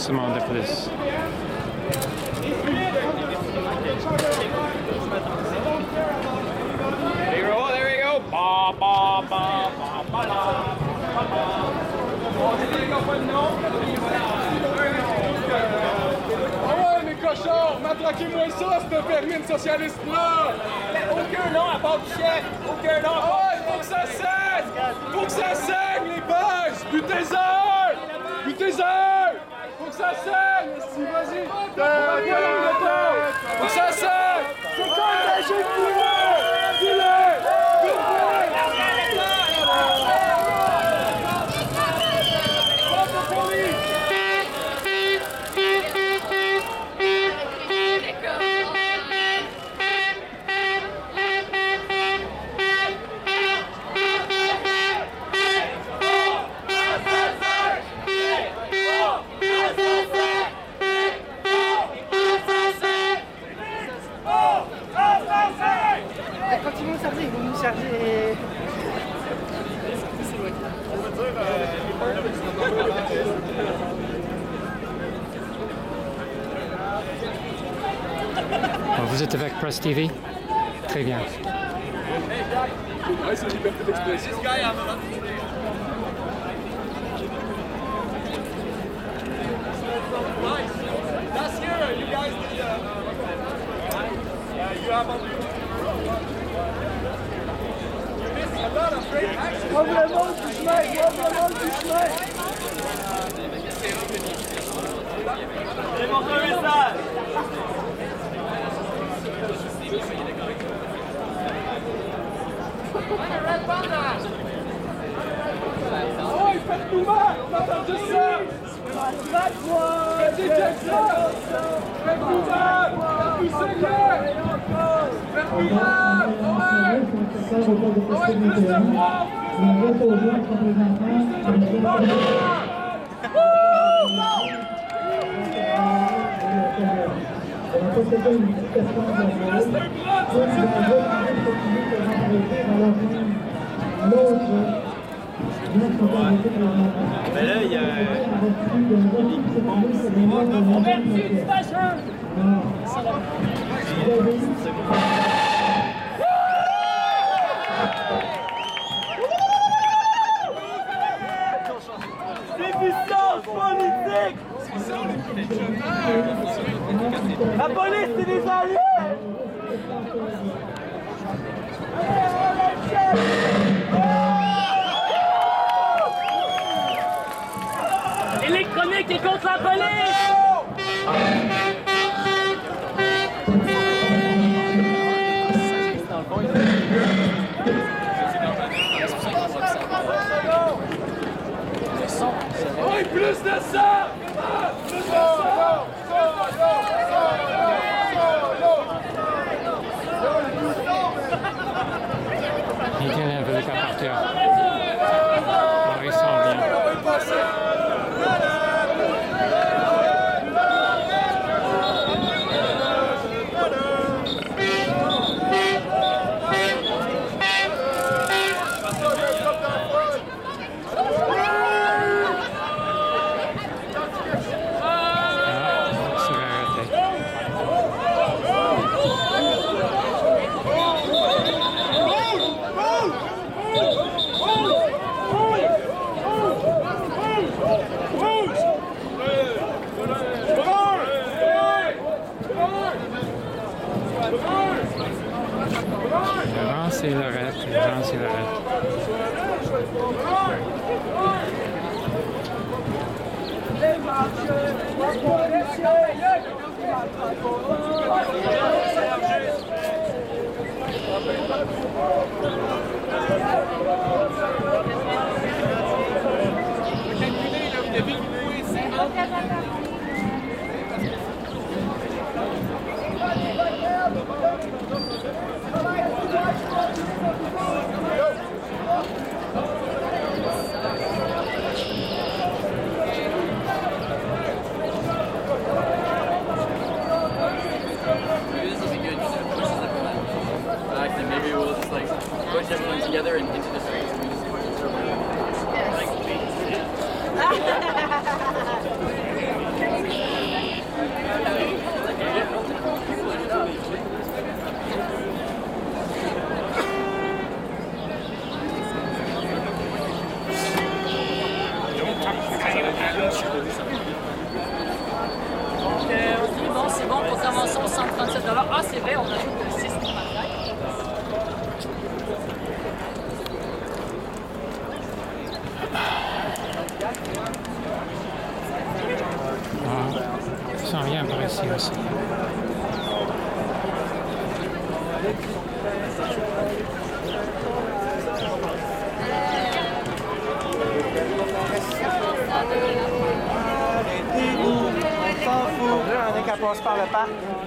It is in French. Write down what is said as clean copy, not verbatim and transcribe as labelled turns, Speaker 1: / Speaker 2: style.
Speaker 1: renforcement de police.
Speaker 2: There we go. Ba, ba, ba, ba, ba,
Speaker 3: Ah ouais, mes cochons, matraquez-moi ça, ce vermine socialiste-là!
Speaker 2: Aucun nom à part du chef! Aucun nom!
Speaker 3: Ah ouais, faut que ça saigne! Faut que ça saigne, les boys! Butez-en! Butez-en! Faut que ça saigne! Si, vas-y! Faut que ça saigne! C'est quoi le jeu de poulet? Dis-le!
Speaker 4: Quand ils vont charger, ils vont nous charger.
Speaker 1: Vous êtes avec Press TV? Très bien.
Speaker 3: Ouais, c'est liberté d'expression.
Speaker 2: That's here. You guys you have on
Speaker 3: Probablement du chemin! Probablement du chemin!
Speaker 2: C'est mon message.
Speaker 3: Oh, faites-nous mal! On entend juste ça! Faites des Jackson! Faites-nous mal! Faites-nous saigner! Faites-nous mal! Ouais! Ouais, plus de moi!
Speaker 2: Mais là, il y a déficience politique! La police, c'est des alliés!
Speaker 5: Électronique est contre la police!
Speaker 3: Oui, plus de ça! Plus de ça!
Speaker 1: Il vient un peu de partir. Alors, il sent bien. C'est l'arrête, c'est l'arrête.
Speaker 6: Maybe we'll just like push everyone together and into the streets and we just push the circle. Like,
Speaker 5: On dit bon, c'est bon, contravention 137 $. Ah, c'est vrai, on ajoute le 6 pour
Speaker 1: Ils sont rien par ici aussi.
Speaker 7: Arrêtez-vous, on s'en fout. Là, on est qu'à passer par le parc.